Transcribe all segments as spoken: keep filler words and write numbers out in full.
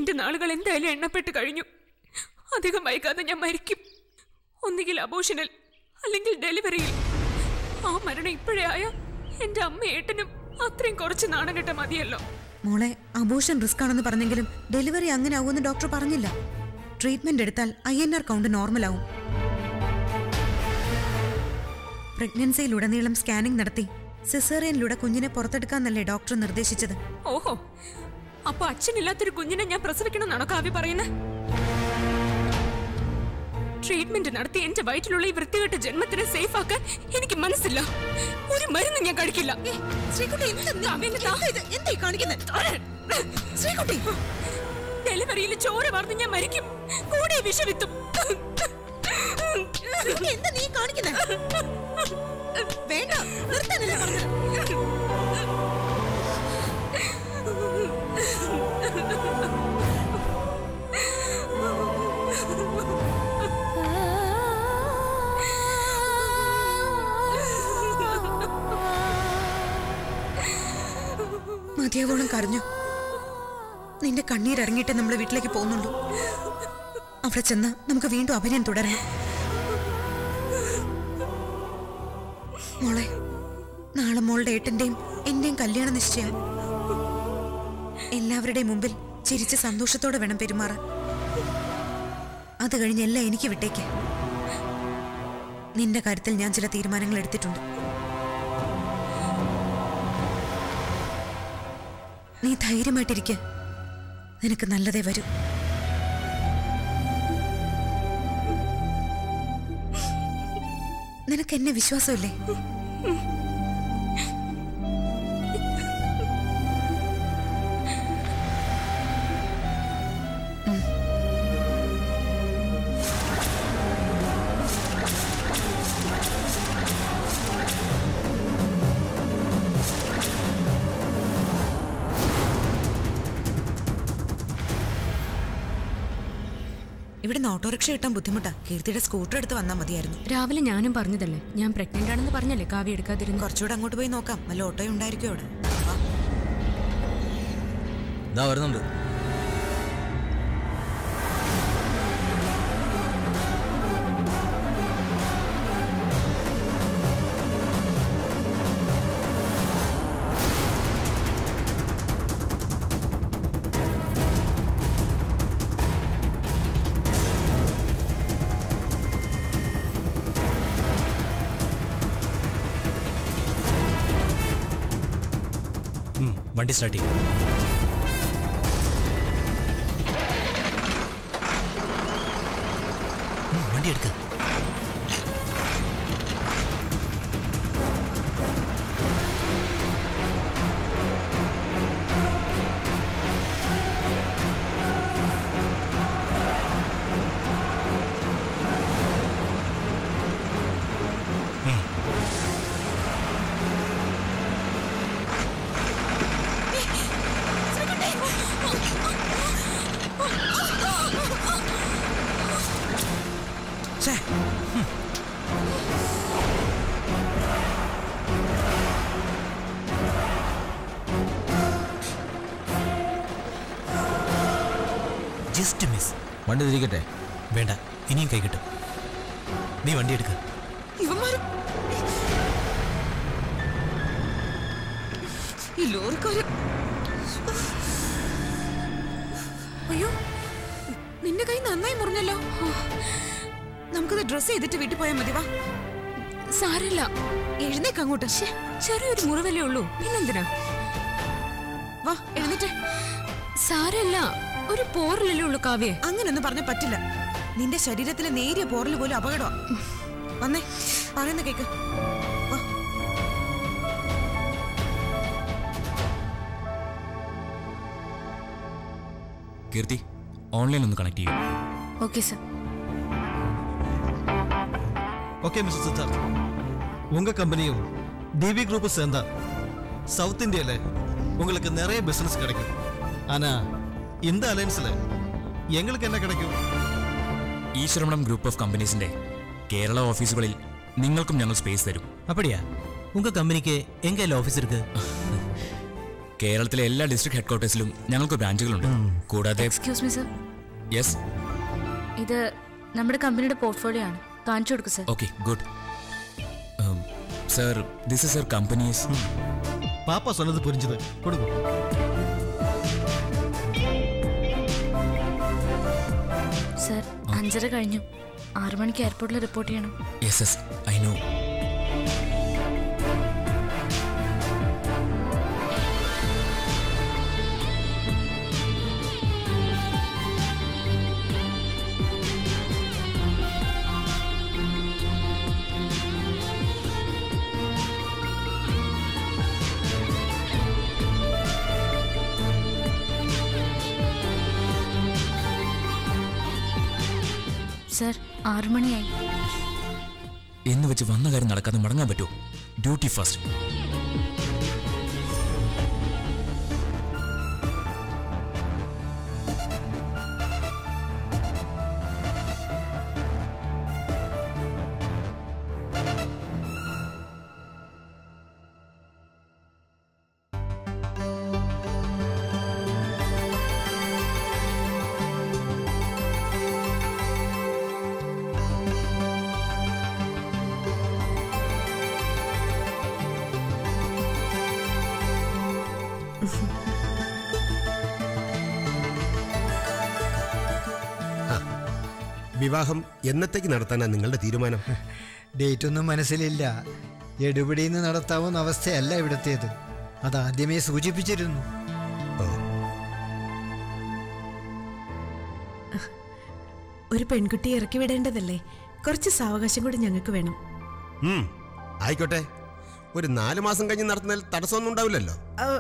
എന്റെ നാളുകൾ എന്തായാലും എണ്ണപ്പെട്ട് കഴിഞ്ഞു. അധികം വൈകാതെ ഞാൻ മരിക്കും. ഒന്നുകിൽ അബോഷനിൽ, അല്ലെങ്കിൽ ഡെലിവറിയിൽ. ആ മരണം ഇപ്പോഴേ ആയ എന്റെ അമ്മ ഏട്ടനും അത്രയും കുറച്ച് നാണം കെട്ട മതിയല്ലോ. മോളെ, അബോഷൻ റിസ്ക് ആണെന്ന് പറഞ്ഞെങ്കിലും ഡെലിവറി അങ്ങനെ ആവുമെന്ന് ഡോക്ടർ പറഞ്ഞില്ല. ട്രീറ്റ്മെന്റ് എടുത്താൽ I N R count normal ആവും. പ്രഗ്നൻസിയിലുടനീളം സ്കാനിംഗ് നടത്തി സിസേറിയനിലൂടെ കുഞ്ഞിനെ പുറത്തെടുക്കാന്നല്ലേ ഡോക്ടർ നിർദ്ദേശിച്ചത്. ഓഹോ, അപ്പൊ അച്ഛനില്ലാത്തൊരു കുഞ്ഞിനെ ഞാൻ പ്രസവിക്കണം എന്നാണോ കാവ്യ പറയുന്നത്? ട്രീറ്റ്മെന്റ് നടത്തി എന്റെ വയറ്റിലുള്ള ഈ വൃത്തികെട്ട ജന്മത്തിനെ സേഫ് ആക്കാൻ എനിക്ക് മനസ്സില്ല. ഒരു മരുന്ന് ഞാൻ കഴിക്കില്ല. ഡെലിവറിയിൽ ചോര വാർന്ന് ഞാൻ മരിക്കും. കൂടെ വിഷവിത്തും. എന്താ നീ കാണിക്കുന്നത്? വേണ്ട, നിർത്താനല്ലേ പറഞ്ഞത്. മതിയാവോളം കരഞ്ഞു. നിന്റെ കണ്ണീരിറങ്ങിയിട്ട് നമ്മളെ വീട്ടിലേക്ക് പോകുന്നുള്ളൂ. അവിടെ ചെന്ന് നമുക്ക് വീണ്ടും അഭിനയം തുടരണം. മോളെ, നാളെ മോളുടെ ഏട്ടന്റെയും എന്റെയും കല്യാണ നിശ്ചയം. എല്ലാവരുടെയും മുമ്പിൽ ചിരിച്ച് സന്തോഷത്തോടെ വേണം പെരുമാറാൻ. അത് കഴിഞ്ഞ് എല്ലാം എനിക്ക് വിട്ടേക്ക്. നിന്റെ കാര്യത്തിൽ ഞാൻ ചില തീരുമാനങ്ങൾ എടുത്തിട്ടുണ്ട്. നീ ധൈര്യമായിട്ടിരിക്കുക. നിനക്ക് നല്ലതേ വരൂ. നിനക്ക് എന്നെ വിശ്വാസമില്ലേ? ഇവിടുന്ന് ഓട്ടോറിക്ഷ കിട്ടാൻ ബുദ്ധിമുട്ടാ. കീർത്തിയുടെ സ്കൂട്ടർ എടുത്ത് വന്നാൽ മതിയായിരുന്നു. രാവിലെ ഞാനും പറഞ്ഞതല്ലേ, ഞാൻ പ്രഗ്നന്റ് ആണെന്ന് പറഞ്ഞല്ലേ കാവ്യ എടുക്കാതിരുന്നു. കുറച്ചുകൂടെ അങ്ങോട്ട് പോയി നോക്കാം, വല്ല ഓട്ടോ ഉണ്ടായിരിക്കും അവിടെ. വരുന്നുണ്ട്. വണ്ടി സ്റ്റാർട്ട് ചെയ്യും. വണ്ടി എടുക്ക. Just miss. വണ്ടി തിരിക്കട്ടെ? വേണ്ട, ഇനിയും കൈ കിട്ടും. നീ വണ്ടി എടുക്ക. അയ്യോ, നിന്റെ കൈ നന്നായി മുറിഞ്ഞല്ലോ. നമുക്കത് ഡ്രസ് ചെയ്തിട്ട് വീട്ടിൽ പോയാൽ മതി. വാ. സാരല്ല, എഴുന്നേക്ക് അങ്ങോട്ട്. ചെറിയൊരു മുറിവല്ലേ ഉള്ളൂ, പിന്നെന്തിനാ? വാ, എഴുന്നേറ്റ്. സാരല്ല, ഒരു പോറലല്ലേ ഉള്ളൂ കാവ്യ. അങ്ങനൊന്നും പറഞ്ഞ പറ്റില്ല. നിന്റെ ശരീരത്തിലെ നേരിയ പോറൽ പോലും അപകടമാണ്. വന്നേ, പറയുന്ന കേക്ക്. കീർത്തി, ഓൺലൈൻ ഒന്ന് കണക്ട് ചെയ്യും. Okay sir. Okay mister Siddharth, உங்க கம்பெனியும் டிவி குரூப் சேர்ந்தா சவுத் இந்தியால உங்களுக்கு நிறைய பிசினஸ் கிடைக்கும். ஆனா இந்த அலையன்ஸ்ல எங்களுக்கு என்ன கிடைக்கும்? ഈശ്വരമണം ഗ്രൂപ്പ് ഓഫ് കമ്പനീസിന്റെ കേരള ഓഫീസുകളിൽ നിങ്ങൾക്കും ഞങ്ങൾ സ്പേസ് തരും. அப்படியா? உங்க கம்பெனிக்கு எங்க ஆபீஸ் இருக்கு? കേരളത്തിലെ എല്ലാ ഡിസ്ട്രിക്ട് ഹെഡ്ക്വാർട്ടേഴ്സിലും ഞങ്ങൾക്ക് ബ്രാഞ്ചുകളുണ്ട്. കൂടാതെ എക്സ്ക്യൂസ് മീ സർ, യെസ്, ഇത് നമ്മുടെ കമ്പനിയുടെ പോർട്ട്ഫോളിയോ ആണ്. കാണിച്ചു കൊടുക്കും sir. Okay, good. Sir, this is sir companies. പാപ്പ சொன்னது புரிஞ்சது, കൊടുക്കൂ. സർ, അഞ്ചര കഴിഞ്ഞു. ആറു മണിക്ക് എയർപോർട്ടിൽ റിപ്പോർട്ട് ചെയ്യണം. Yes yes, I know. Sir, ആറു മണിയായി. എന്ന് വെച്ച് വന്ന കാര്യം നടക്കാതെ മടങ്ങാൻ പറ്റുമോ? Duty first. വിവാഹം എന്നത്തേക്ക് നടത്താനാണ് നിങ്ങളുടെ തീരുമാനം? ഡേറ്റ് ഒന്നും മനസ്സിലില്ല. എടുപിടിയിൽ നിന്ന് നടത്താവുന്ന അവസ്ഥയല്ല ഇവിടത്തേത്. അത് ആദ്യമേ സൂചിപ്പിച്ചിരുന്നു. ഒരു പെൺകുട്ടിയെ ഇറക്കി വിടേണ്ടതല്ലേ? കുറച്ച് സാവകാശം കൂടി ഞങ്ങൾക്ക് വേണം. ആയിക്കോട്ടെ, ഒരു നാലു മാസം കഴിഞ്ഞ് നടത്തുന്നതിൽ തടസ്സമൊന്നും ഉണ്ടാവില്ലല്ലോ.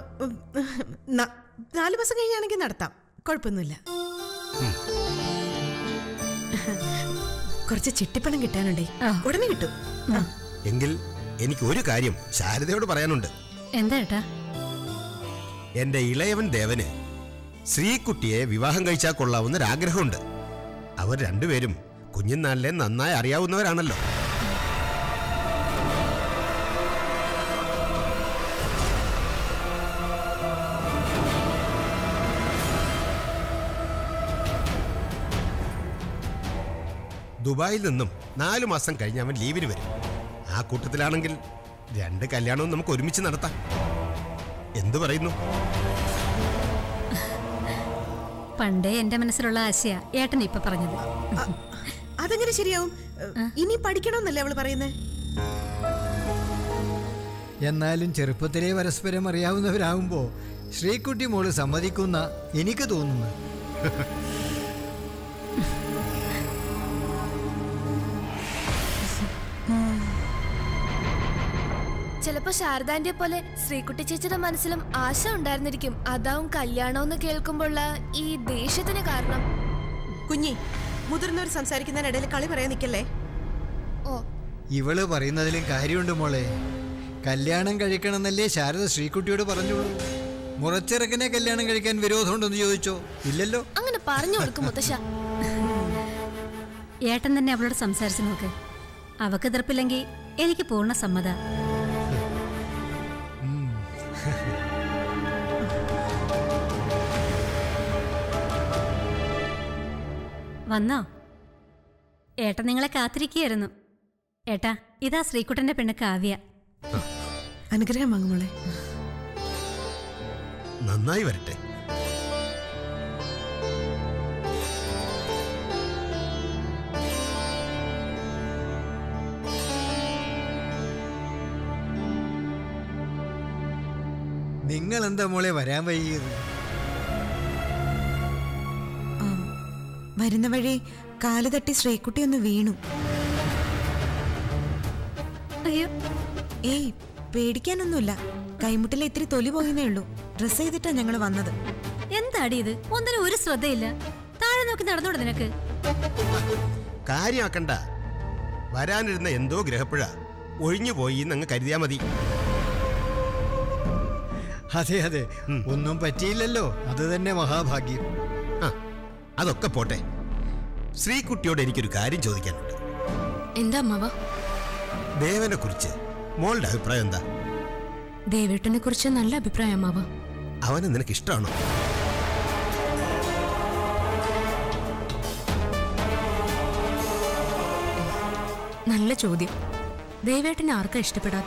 നാലു മാസം കഴിഞ്ഞാണെങ്കിൽ നടത്താം, കുഴപ്പമൊന്നുമില്ല. കുറച്ച് ചിട്ടിപ്പണം കിട്ടാനുണ്ടേ, ഉടനെ കിട്ടും. എങ്കിൽ എനിക്ക് ഒരു കാര്യം ശാരദയോട് പറയാനുണ്ട്. എന്താ ഏട്ടാ? എന്റെ ഇളയവൻ ദേവന് ശ്രീകുട്ടിയെ വിവാഹം കഴിച്ചാൽ കൊള്ളാവുന്നൊരാഗ്രഹമുണ്ട്. അവർ രണ്ടുപേരും കുഞ്ഞുനാളിലെ നന്നായി അറിയാവുന്നവരാണല്ലോ. ദുബായിൽ നിന്നും നാലു മാസം കഴിഞ്ഞ് അവൻ ലീവിന് വരും. ആ കൂട്ടത്തിലാണെങ്കിൽ രണ്ട് കല്യാണവും നമുക്ക് ഒരുമിച്ച് നടത്താം. എന്തു പറയുന്നു? പണ്ടേ എന്റെ മനസ്സിലുള്ള ആശയ ഏട്ടൻ ഇപ്പൊ പറഞ്ഞത്. അതെങ്ങനെ ശരിയാവും? ഇനി പഠിക്കണമെന്നല്ലേ അവള് പറയുന്നേ? എന്നാലും ചെറുപ്പത്തിലെ പരസ്പരം അറിയാവുന്നവരാകുമ്പോ ശ്രീകുട്ടി മോള് സമ്മതിക്കുന്ന എനിക്ക് തോന്നുന്നു. ചിലപ്പോ ശാരദാന്റെ പോലെ ശ്രീകുട്ടി ചേച്ചിയുടെ മനസ്സിലും ആശ ഉണ്ടായിരുന്നിരിക്കും. അതാവും കല്യാണമെന്ന് കേൾക്കുമ്പോഴുള്ള ഈ ദേഷ്യത്തിന് കാരണം. കുഞ്ഞി, മുതിർന്നവർ സംസാരിക്കുന്നതിനിടയിൽ കളി പറയാൻ നിൽക്കല്ലേ. ഓ, ഇവള് പറയുന്നതിലും കാര്യമുണ്ട് മോളെ. കല്യാണം കഴിക്കണമെന്നല്ലേ ശാരദ ശ്രീകുട്ടിയോട് പറഞ്ഞോളൂ. മുറച്ചിറക്കിനെ കല്യാണം കഴിക്കാൻ വിരോധമുണ്ടെന്ന് ചോദിച്ചോ? ഇല്ലല്ലോ. അങ്ങനെ പറഞ്ഞു കൊടുക്കും മുത്തശ്ശ. ഏട്ടൻ തന്നെ അവളോട് സംസാരിച്ചു നോക്ക്. അവക്ക് എതിർപ്പില്ലെങ്കിൽ എനിക്ക് പൂർണ്ണ സമ്മത. വന്നോ? ഏട്ടൻ നിങ്ങളെ കാത്തിരിക്കുകയായിരുന്നു. ഏട്ടാ, ഇതാ ശ്രീകുട്ടന്റെ പെണ്ണ് കാവ്യ. അനുഗ്രഹം വാങ്ങുമോളെ. നന്നായി വരട്ടെ. നിങ്ങൾ എന്താ മോളെ വരാൻ വൈകിയത്? വരുന്ന വഴി കാല് തട്ടി ശ്രീകുട്ടി ഒന്ന് വീണു. അയ്യോ, ഏയ് പേടിക്കാനൊന്നുമില്ല. കൈമുട്ടിലെ ഇത്തിരി തൊലി പോയിന്നേ ഉള്ളൂ. ഡ്രസ് ചെയ്തിട്ടാ ഞങ്ങൾ വന്നത്. എന്താടി ഇത്? ഒന്നിനും ഒരു ശ്രദ്ധയില്ല. താഴെ നോക്കി നടന്നോടെ നിനക്ക്. കാര്യമാക്കണ്ട. വരാനിരുന്ന എന്തോ ഗ്രഹപ്പുഴ ഒഴിഞ്ഞു പോയി എന്നങ്ങ് കരുതിയാ മതി. അതെ അതെ, ഒന്നും പറ്റിയില്ലല്ലോ. അത് തന്നെ മഹാഭാഗ്യം. അതൊക്കെ പോട്ടെ. ശ്രീകുട്ടിയോട് എനിക്കൊരു കാര്യം ചോദിക്കാനുണ്ട്. എന്താ അമ്മാവ? ദേവനെ കുറിച്ച് മോളുടെ അഭിപ്രായം എന്താ? ദേവേട്ടനെ കുറിച്ച് നല്ല അഭിപ്രായം അമ്മാവ. അവനെ നിനക്ക് ഇഷ്ടമാണോ? നല്ല ചോദ്യം. ദേവേട്ടനെ ആർക്കാ ഇഷ്ടപ്പെടാത്ത?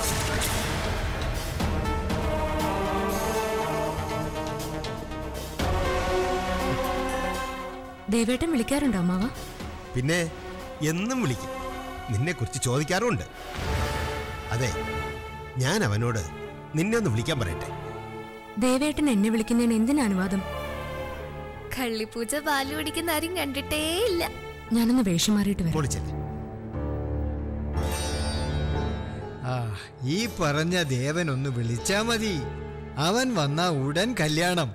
ദേവേട്ടൻ വിളിക്കാറുണ്ടോ അമ്മാവ? പിന്നെ എന്നും വിളിക്കും. നിന്നെ കുറിച്ച് ചോദിക്കാറുമുണ്ട്. അതെ, ഞാൻ അവനോട് നിന്നെ ഒന്ന് വിളിക്കാൻ പറയട്ടെ. ദേവേട്ടൻ എന്നെ വിളിക്കുന്നതിന് എന്തിനാ അനുവാദം? കള്ളിപ്പൂച്ച പാല് കുടിക്കുന്ന ആരും കണ്ടിട്ടേ ഇല്ല. ഞാനൊന്ന് വേഷം മാറിയിട്ട് വരാം. ആ, ഈ പറഞ്ഞ ദേവൻ ഒന്ന് വിളിച്ചാ മതി. അവൻ വന്ന ഉടൻ കല്യാണം.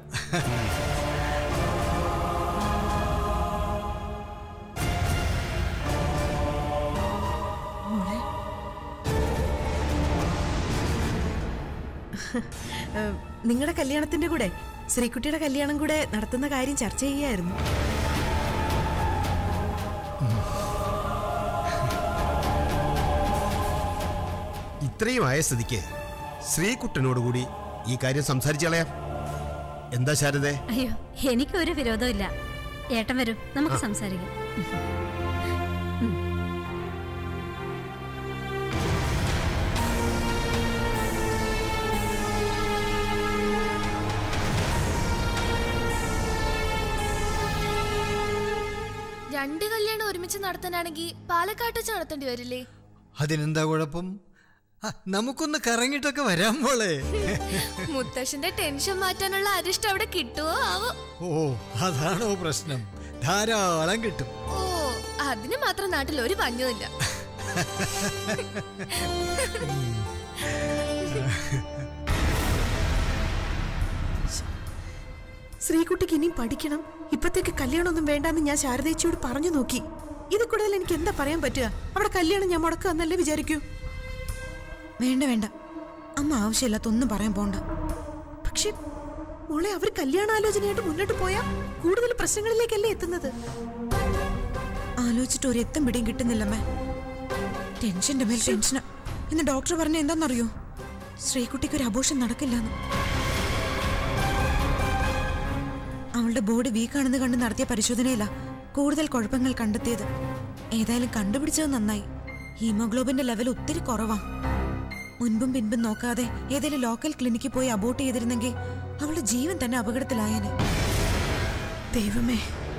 നിങ്ങളുടെ കല്യാണത്തിന്റെ കൂടെ ശ്രീകുട്ടിയുടെ കല്യാണം കൂടെ നടത്തുന്ന കാര്യം ചർച്ച ചെയ്യായിരുന്നു. ഇത്രയും ആയ സ്ഥിതിക്ക് ശ്രീകുട്ടനോടുകൂടി ഈ കാര്യം സംസാരിച്ചു കളയാം. എന്താ ശാരദേ? അയ്യോ, എനിക്കൊരു വിരോധമില്ല. ഏട്ടൻ വരൂ, നമുക്ക് സംസാരിക്കാം. രണ്ട് കല്യാണം ഒരുമിച്ച് നടത്താനാണെങ്കിൽ പാലക്കാട്ട് വെച്ച് നടത്തേണ്ടി വരില്ലേ? അതിനെന്താ കുഴപ്പം? നമുക്കൊന്ന് കറങ്ങിട്ടൊക്കെ വരാൻ മോളെ. മുത്തശ്ശന്റെ ടെൻഷൻ മാറ്റാനുള്ള അരിഷ്ടം അവിടെ കിട്ടുവോ ആവോ? ഓ, അതാണോ പ്രശ്നം? ധാരാളം കിട്ടും. ഓ, അതിന് മാത്രം നാട്ടിൽ ഒരു പഞ്ഞുമില്ല. ശ്രീകുട്ടിക്ക് ഇനിയും പഠിക്കണം, ഇപ്പത്തേക്ക് കല്യാണമൊന്നും വേണ്ടെന്ന് ഞാൻ ശാരദേച്ചിയോട് പറഞ്ഞു നോക്കി. ഇത് കൂടുതൽ എനിക്ക് എന്താ പറയാൻ പറ്റുക? അവിടെ കല്യാണം ഞാൻ മുടക്കുക എന്നല്ലേ വിചാരിക്കൂ? വേണ്ട വേണ്ട, അമ്മ ആവശ്യമില്ലാത്തൊന്നും പറയാൻ പോണ്ട. പക്ഷെ മോളെ, അവർ കല്യാണാലോചനയായിട്ട് മുന്നോട്ട് പോയാൽ കൂടുതൽ പ്രശ്നങ്ങളിലേക്കല്ലേ എത്തുന്നത്? ആലോചിച്ചിട്ട് ഒരു എത്തും പിടിയും കിട്ടുന്നില്ലമ്മേ. ടെൻഷന്റെ മേൽ ടെൻഷനാ. ഇന്ന് ഡോക്ടർ പറഞ്ഞ എന്താണെന്നറിയോ? ശ്രീകുട്ടിക്ക് ഒരു അബോർഷൻ നടക്കില്ലെന്ന്. അവളുടെ ബോഡി വീക്കാണെന്ന് കണ്ട് നടത്തിയ പരിശോധനയില്ല കൂടുതൽ കുഴപ്പങ്ങൾ കണ്ടെത്തിയത്. ഏതായാലും കണ്ടുപിടിച്ചത് നന്നായി. ഹീമോഗ്ലോബിന്റെ ലെവൽ ഒത്തിരി കുറവാ. മുൻപും പിൻപും നോക്കാതെ ഏതെങ്കിലും ലോക്കൽ ക്ലിനിക്കിൽ പോയി അബോർട്ട് ചെയ്തിരുന്നെങ്കിൽ അവളുടെ ജീവൻ തന്നെ അപകടത്തിലായേനെ. ദൈവമേ,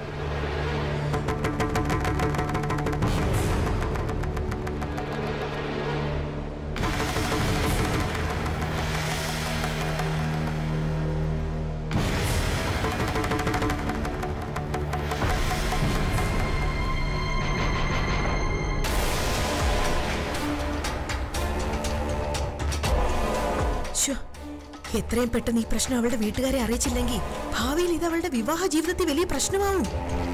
എത്രയും പെട്ടെന്ന് ഈ പ്രശ്നം അവളുടെ വീട്ടുകാരെ അറിയിച്ചില്ലെങ്കിൽ ഭാവിയിൽ ഇത് അവളുടെ വിവാഹ ജീവിതത്തിൽ വലിയ പ്രശ്നമാവും.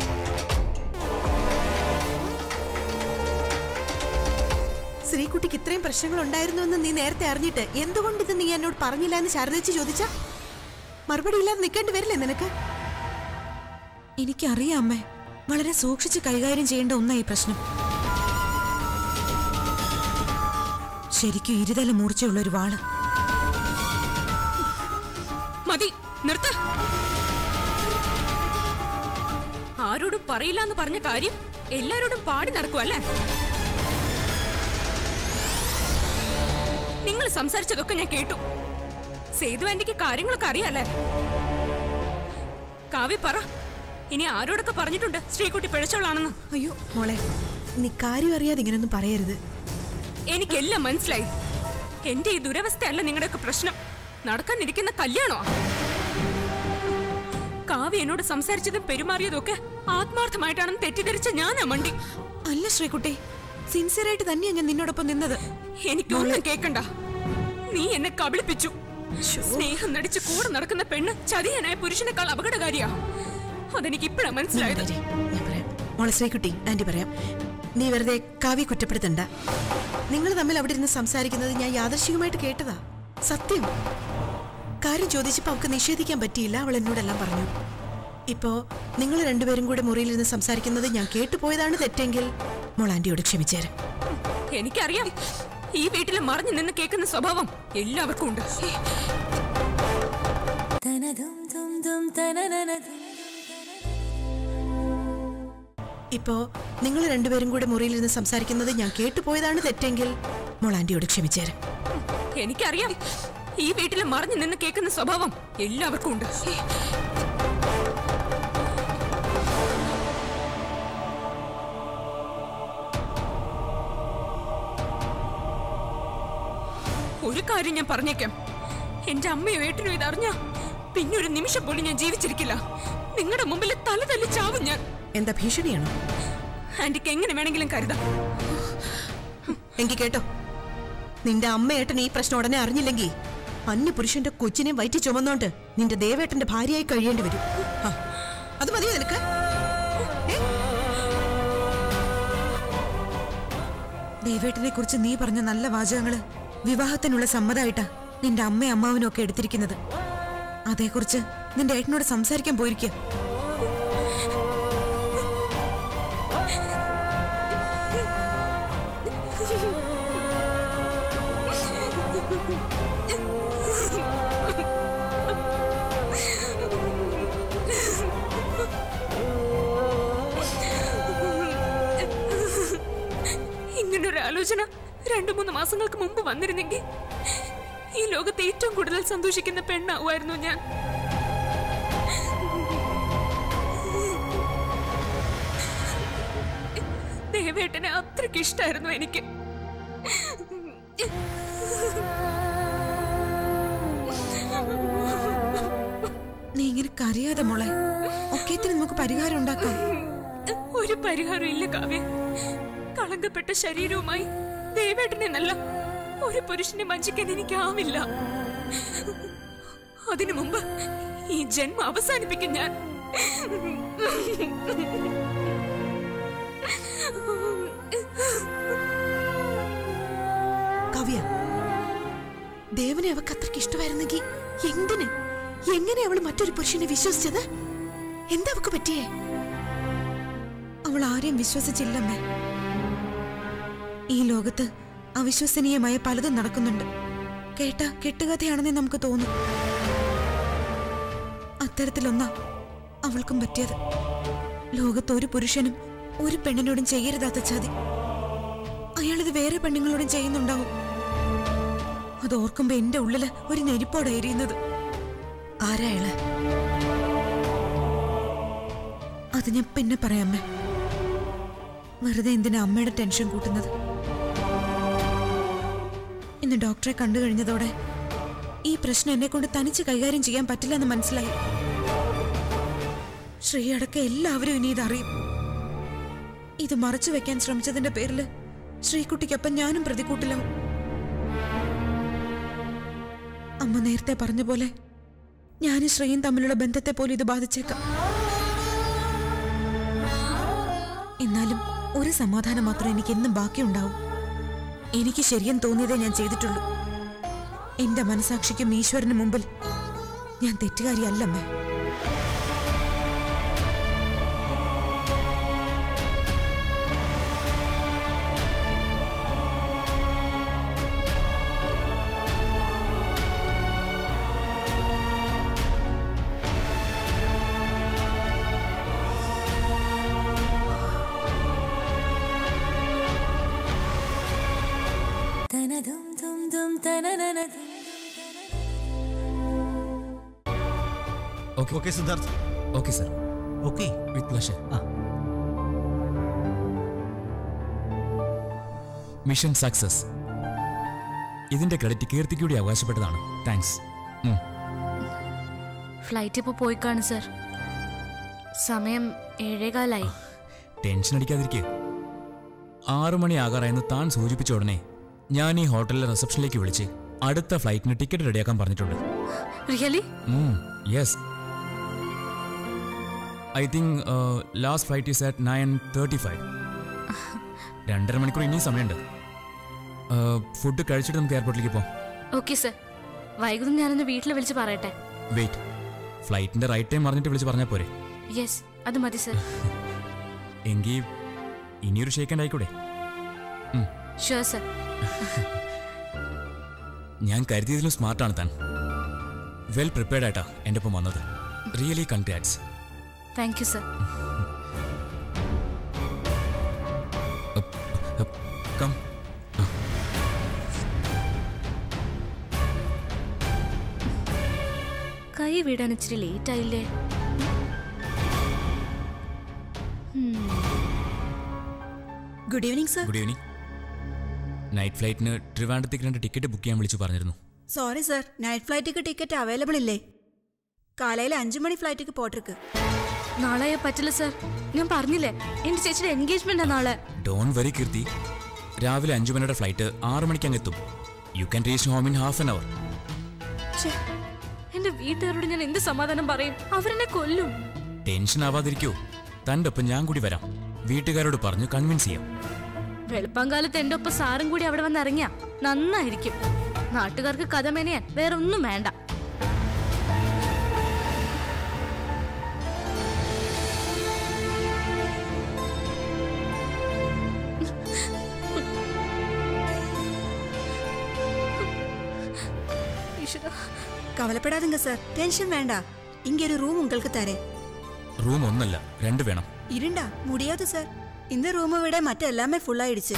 ശ്രീകുട്ടിക്ക് ഇത്രയും പ്രശ്നങ്ങൾ ഉണ്ടായിരുന്നു എന്ന് നീ നേരത്തെ അറിഞ്ഞിട്ട് എന്തുകൊണ്ട് ഇത് നീ എന്നോട് പറഞ്ഞില്ല എന്ന് ശാരദേച്ചി ചോദിച്ചാ മറുപടി ഇല്ലാതെ നിൽക്കേണ്ടി വരില്ലേ നിനക്ക്? എനിക്കറിയാം അമ്മേ, വളരെ സൂക്ഷിച്ച് കൈകാര്യം ചെയ്യേണ്ട ഒന്നാ ഈ പ്രശ്നം. ശരിക്കും ഇരുതല മൂർച്ചയുള്ള ഒരു വാള്. മതി, നിർത്ത. ആരോടും പറയില്ല എന്ന് പറഞ്ഞ കാര്യം എല്ലാരോടും പാടി നടക്കുവല്ലേ? നിങ്ങൾ സംസാരിച്ചതൊക്കെ ഞാൻ കേട്ടു. സേതു ആന്റിക്ക് കാര്യങ്ങളൊക്കെ അറിയാല്ലേ? കാവ്യ പറ, ഇനി ആരോടൊക്കെ പറഞ്ഞിട്ടുണ്ട് ശ്രീകുട്ടി പിഴച്ചവളാണെന്ന്? അയ്യോ മോളെ, നീ കാര്യം അറിയാതെ ഇങ്ങനൊന്നും പറയരുത്. എനിക്കെല്ലാം മനസ്സിലായി. എന്റെ ഈ ദുരവസ്ഥയല്ല നിങ്ങളുടെയൊക്കെ പ്രശ്നം. നടക്കാനിരിക്കുന്ന കല്യാണോ? കാവ്യ എന്നോട് സംസാരിച്ചതും പെരുമാറിയതും ഒക്കെ ആത്മാർത്ഥമായിട്ടാണെന്ന് തെറ്റിദ്ധരിച്ച ഞാനാ മണ്ടി. അല്ല ശ്രീകുട്ടി, സിൻസിയറായിട്ട് തന്നെയാ ഞാൻ നിന്നോടൊപ്പം നിന്നത്. എനിക്കൊന്നും കേക്കണ്ട. നീ എന്നെ കബളിപ്പിച്ചു. സ്നേഹം നടിച്ച് കൂടെ നടക്കുന്ന പെണ്ണ് ചതിയനായ പുരുഷനേക്കാൾ അപകടകാരിയാ. അതെനിക്ക് ഇപ്പഴാ മനസ്സിലായത്. മോളെ ശ്രീകുട്ടി, ആന്റി പറയാം. നീ വെറുതെ കാവ്യ കുറ്റപ്പെടുത്തണ്ട. നിങ്ങൾ തമ്മിൽ അവിടെ ഇരുന്ന് സംസാരിക്കുന്നത് ഞാൻ യാദൃശ്ചികമായിട്ട് കേട്ടതാ. സത്യം. കാര്യം ചോദിച്ചപ്പോൾ അവൾക്ക് നിഷേധിക്കാൻ പറ്റിയില്ല. അവൾ എന്നോടെല്ലാം പറഞ്ഞു. ഇപ്പോ നിങ്ങൾ രണ്ടുപേരും കൂടെ മുറിയിലിരുന്ന് സംസാരിക്കുന്നത് ഞാൻ കേട്ടുപോയതാണ് തെറ്റെങ്കിൽ മോൾ ആന്റിയോട് ക്ഷമിച്ചേരെ. എനിക്കറിയാം, ഈ വീട്ടിൽ മറിഞ്ഞു നിന്ന് കേൾക്കുന്ന സ്വഭാവം എല്ലാവർക്കും ഉണ്ട്. ഇപ്പോ നിങ്ങൾ രണ്ടുപേരും കൂടെ മുറിയിലിരുന്ന് സംസാരിക്കുന്നത് ഞാൻ കേട്ടുപോയതാണ് തെറ്റെങ്കിൽ മോളാന്റിയോട് ക്ഷമിച്ചേരാം. എനിക്കറിയാം, ഈ വീട്ടിൽ മറഞ്ഞു നിന്ന് കേൾക്കുന്ന സ്വഭാവം എല്ലാവർക്കും ഉണ്ട്. ഒരു കാര്യം ഞാൻ പറഞ്ഞേക്കാം, എന്റെ അമ്മയോ ഏട്ടനോ ഇതറിഞ്ഞ പിന്നെ ഒരു നിമിഷം പോലും ഞാൻ ജീവിച്ചിരിക്കില്ല. നിങ്ങളുടെ മുമ്പിൽ തല തല്ലി ചാവും ഞാൻ. എന്താ ഭീഷണിയാണോ? ആന്റിക്ക് എങ്ങനെ വേണമെങ്കിലും കരുതാം. എങ്കിൽ കേട്ടോ, നിന്റെ അമ്മയേട്ടൻ ഈ പ്രശ്നം ഉടനെ അറിഞ്ഞില്ലെങ്കിൽ അന്യ പുരുഷന്റെ കൊച്ചിനെ വയറ്റി ചുമന്നോണ്ട് നിന്റെ ദേവേട്ടന്റെ ഭാര്യയായി കഴിയേണ്ടി വരും. അത് മതിയോ നിനക്ക്? ദേവേട്ടനെ കുറിച്ച് നീ പറഞ്ഞ നല്ല വാചകങ്ങള് വിവാഹത്തിനുള്ള സമ്മതമായിട്ടാ നിന്റെ അമ്മയും അമ്മാവനും ഒക്കെ എടുത്തിരിക്കുന്നത്. അതേക്കുറിച്ച് നിന്റെ ഏട്ടനോട് സംസാരിക്കാൻ പോയിരിക്കുക. ഇങ്ങനൊരു ആലോചന രണ്ടു മൂന്ന് മാസങ്ങൾക്ക് മുമ്പ് വന്നിരുന്നെങ്കിൽ ഈ ലോകത്തെ ഏറ്റവും കൂടുതൽ സന്തോഷിക്കുന്ന പെണ്ണാവുമായിരുന്നു ഞാൻ. ദേവേട്ടനെ അത്രയ്ക്ക് ഇഷ്ടായിരുന്നു എനിക്ക്. നീ ഇങ്ങനെ കരയാതെ മോളെ, ഒക്കേത്തിന് നമുക്ക് പരിഹാരം ഉണ്ടാക്കാം. ഒരു പരിഹാരം ഇല്ല കാവ്യ. കളങ്കപ്പെട്ട ശരീരവുമായി ദേവേട്ടനെ നല്ല ഒരു പുരുഷനെ വഞ്ചിക്കാൻ എനിക്കാവില്ല. അതിനു മുമ്പ് ഈ ജന്മം അവസാനിപ്പിക്കും ഞാൻ. കാവ്യ, ദേവനെ അവക്ക് അത്രയ്ക്ക് ഇഷ്ടമായിരുന്നെങ്കിൽ എന്തിന് എങ്ങനെ അവള് മറ്റൊരു പുരുഷനെ വിശ്വസിച്ചത്? എന്താ അവക്ക് പറ്റിയേ? അവൾ ആരെയും വിശ്വസിച്ചില്ലമ്മേ. ഈ ലോകത്ത് അവിശ്വസനീയമായ പലതും നടക്കുന്നുണ്ട്. കേട്ട കെട്ടുകഥയാണെന്നേ നമുക്ക് തോന്നും. അത്തരത്തിലൊന്നാ അവൾക്കും പറ്റിയത്. ലോകത്ത് ഒരു പുരുഷനും ഒരു പെണ്ണിനോടും ചെയ്യരുതാത്ത ചതി അയാളിത് വേറെ പെണ്ണുങ്ങളോടും ചെയ്യുന്നുണ്ടാവും. അത് ഓർക്കുമ്പോ എന്റെ ഉള്ളില് ഒരു നെരിപ്പോടെ എരിയുന്നത്. ആരായാള്? അത് ഞാൻ പിന്നെ പറയാമേ. വെറുതെ എന്തിനാ അമ്മയുടെ ടെൻഷൻ കൂട്ടുന്നത്? ഇന്ന് ഡോക്ടറെ കണ്ടു കഴിഞ്ഞതോടെ ഈ പ്രശ്നം എന്നെ കൊണ്ട് തനിച്ച് കൈകാര്യം ചെയ്യാൻ പറ്റില്ലെന്ന് മനസ്സിലായി. ശ്രീ അടക്കം എല്ലാവരും ഇനി ഇതറിയും. ഇത് മറച്ചു വെക്കാൻ ശ്രമിച്ചതിന്റെ പേരില് ശ്രീകുട്ടിക്കൊപ്പം ഞാനും പ്രതികൂട്ടിലാവും. അമ്മ നേരത്തെ പറഞ്ഞ പോലെ ഞാനും ശ്രീയും തമ്മിലുള്ള ബന്ധത്തെ പോലും ഇത് ബാധിച്ചേക്കാം. എന്നാലും ഒരു സമാധാനം മാത്രം എനിക്ക് എന്നും ബാക്കിയുണ്ടാവും. എനിക്ക് ശരിയെന്ന് തോന്നിയതേ ഞാൻ ചെയ്തിട്ടുള്ളൂ. എന്റെ മനസാക്ഷിക്കും ഈശ്വരന് മുമ്പിൽ ഞാൻ തെറ്റുകാരിയല്ലമ്മേ. Okay Siddharth. Okay sir. Okay, with pleasure. Mission success. ഇതിന്റെ ക്രെഡിറ്റ് കീർത്തിക്ക് കൂടി അവകാശപ്പെട്ടതാണ്. താങ്ക്സ്. ഫ്ലൈറ്റ് ഇപ്പോൾ പോയി കാണും സർ. സമയം ഏഴേകാലായി. ടെൻഷൻ അടിക്കാതിരിക്കുക. ആറു മണി ആകാറായെന്ന് താൻ സൂചിപ്പിച്ച ഉടനെ ഞാൻ ഈ ഹോട്ടലിലെ റിസപ്ഷനിലേക്ക് വിളിച്ച് അടുത്ത ഫ്ലൈറ്റിന് ടിക്കറ്റ് റെഡിയാക്കാൻ പറഞ്ഞിട്ടുണ്ട്. Really? Yes. I think last flight is at nine thirty five. രണ്ടര മണിക്കൂർ ഇനിയും സമയമുണ്ട്. ഫുഡ് കഴിച്ചിട്ട് നമുക്ക് എയർപോർട്ടിലേക്ക് പോകാം. Okay sir. വൈകുന്നേരം ഞാനൊന്ന് വീട്ടിൽ വിളിച്ച് പറയട്ടെ. വെയിറ്റ്, ഫ്ലൈറ്റിന്റെ റൈറ്റ് ടൈം പറഞ്ഞിട്ട് വിളിച്ച് പറഞ്ഞാൽ പോരെ? യെസ്, അത് മതി സർ. എങ്കിൽ ഇനിയൊരു ഷേക്കൻഡ് ആയിക്കൂടെ? Sure sir. ഞാൻ കരുതിയതിലും സ്മാർട്ടാണ് താൻ. വെൽ പ്രിപ്പയർഡ് ആയിട്ടാ എൻ്റെ ഒപ്പം വന്നത്. Really congrats. Thank you sir. Come. കൈ വീടാൻ ഇച്ചിരി ലേറ്റ് ആയില്ലേ? Good evening sir. Good evening. Night ഫ്ലൈറ്റിന് ട്രിവാൻഡ്രത്തേക്ക് രണ്ട് ടിക്കറ്റ് ബുക്ക് ചെയ്യാൻ വിളിച്ചു പറഞ്ഞിരുന്നു. സോറി സർ, നൈറ്റ് ഫ്ലൈറ്റിക്ക് ടിക്കറ്റ് അവൈലബിൾ ഇല്ലേ? കാലയിൽ അഞ്ചു മണി ഫ്ലൈറ്റിക്ക് പോട്ടിருக்கு. നാളെ പറ്റില്ല സർ. ഞാൻ പറഞ്ഞില്ലേ എന്റെ ചേച്ചിയുടെ എൻഗേജ്മെന്റ് നാളെ. Don't worry Keerthi. രാവിലെ അഞ്ചു മണിയുടെ ഫ്ലൈറ്റ് ആറു മണിക്ക് അങ്ങ് എത്തും. You can reach home in half an hour. എന്റെ വീട്ടുകാരോട് ഞാൻ എന്ത് സമാധാനം പറയും? അവരെന്നെ കൊല്ലും. ടെൻഷൻ ആവാതിരിക്കോ. തന്റെ ഒപ്പം ഞാൻ കൂടി വരാം. വീട്ടുകാരോട് പറഞ്ഞു കൺവിൻസ് ചെയ്യാം. വെളുപ്പാങ്കാലത്ത് എന്റെ ഒപ്പം സാറും കൂടി അവിടെ വന്ന് ഇറങ്ങിയ നന്നായിരിക്കും. നാട്ടുകാർക്ക് കഥ മെനയാൻ വേറെ ഒന്നും വേണ്ട. കവലപ്പെടാതുങ്ക സർ, ടെൻഷൻ വേണ്ട. ഇങ്ങ ഒരു റൂം ഉങ്ങൾക്ക് തരേ. റൂം ഒന്നല്ല രണ്ട് വേണം. ഇരുണ്ടാ മുടിയാതെ സർ. இந்த റൂം വിட മറ്റെല്ലാമേ ഫുൾ ആയിடுச்சு.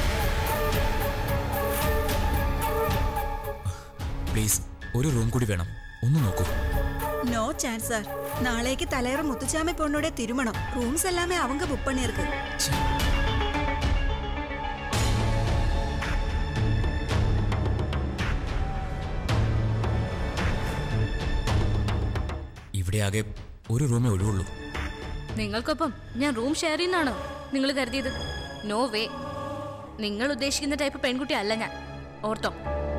പ്ലീസ് ഒരു റൂം കൂടി വേണം. ഒന്ന് നോക്കൂ. No chance sir. നാളേക്ക് തലയറ മുത്തുച്ചാമി പൊണ്ണോടെ തിരുമണം. റൂംസ് എല്ലാമേ அவங்க புக் பண்ணிருக்கு. ഇവിടെ ആകെ ഒരു റൂമേ ഒഴിവുള്ളൂ. നിങ്ങൾക്കൊപ്പം ഞാൻ റൂം ഷെയർ ചെയ്യുന്നാണോ നിങ്ങൾ കരുതിയത്? No way. നിങ്ങൾ ഉദ്ദേശിക്കുന്ന ടൈപ്പ് പെൺകുട്ടി അല്ല ഞാൻ, ഓർത്തോ.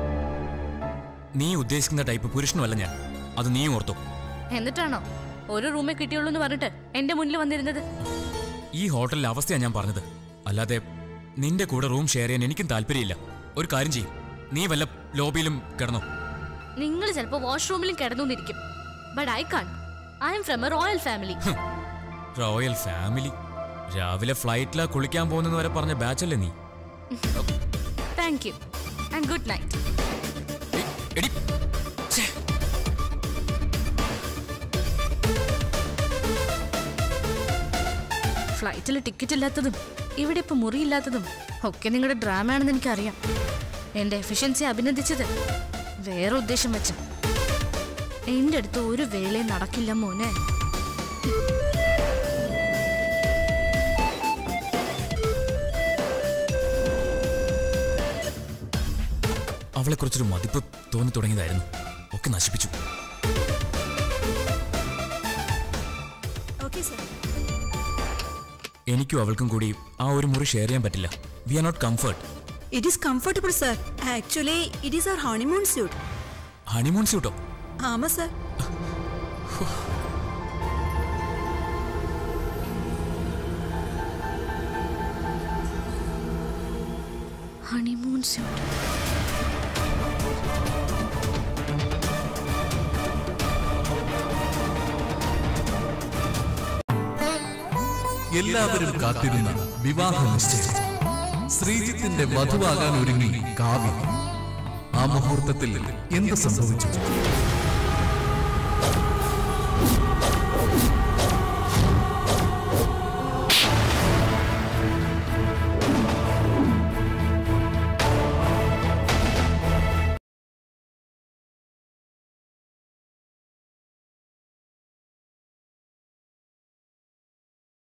നീ ഉദ്ദേശിക്കുന്ന ടൈപ്പ് പുരുഷനുമല്ല ഞാൻ, അത് നീ ഓർത്തോ. എന്നിട്ടാണോ ഒരു റൂമേ കിട്ടിയുള്ളൂ എന്ന് പറഞ്ഞിട്ട് എന്റെ മുന്നിൽ വന്നിരുന്നത്? ഈ ഹോട്ടലിലെ അവസ്ഥയാണ് ഞാൻ പറഞ്ഞത്. അല്ലാതെ നിന്റെ കൂടെ റൂം ഷെയർ ചെയ്യാൻ എനിക്കും താല്പര്യമില്ല. ഒരു കാര്യം ചെയ്യും, നീ വല്ല ലോബിയിലും കിടന്നോ. നിങ്ങൾ ചിലപ്പോൾ വാഷ്റൂമിലും കിടന്നുന്നിരിക്കും. But I can't. I am from a royal family. Royal family? രാവിലെ ഫ്ലൈറ്റിലാ കുളിക്കാൻ പോകുന്നെന്ന് വരെ പറഞ്ഞ ബാച്ചല്ലേ നീ. Thank you and good night. ഫ്ലൈറ്റിൽ ടിക്കറ്റ് ഇല്ലാത്തതും ഇവിടെ ഇപ്പൊ മുറിയില്ലാത്തതും ഒക്കെ നിങ്ങളുടെ ഡ്രാമ ആണെന്ന് എനിക്കറിയാം. എന്റെ എഫിഷ്യൻസി അഭിനന്ദിച്ചത് വേറെ ഉദ്ദേശം വെച്ച. എന്റെ അടുത്ത് ഒരു വേളയും നടക്കില്ല മോനെ. അവളെ കുറിച്ചൊരു മതിപ്പ് തോന്നി തുടങ്ങിയതായിരുന്നു. ഒക്കെ നശിപ്പിച്ചു. എനിക്കും അവൾക്കും കൂടി ആ ഒരു മുറി ഷെയർ ചെയ്യാൻ പറ്റില്ല. We are not comfort. It is comfortable sir. Actually it is our honeymoon suite. Honeymoon സ്യൂട്ടോ? ആമാ സർ. Honeymoon suit. എല്ലാവരും കാത്തിരുന്ന വിവാഹ നിശ്ചയം. ശ്രീജിത്തിന്റെ വധുവാകാൻ ഒരുങ്ങി കാവ്യ. ആ മുഹൂർത്തത്തിൽ എന്ത് സംഭവിച്ചു?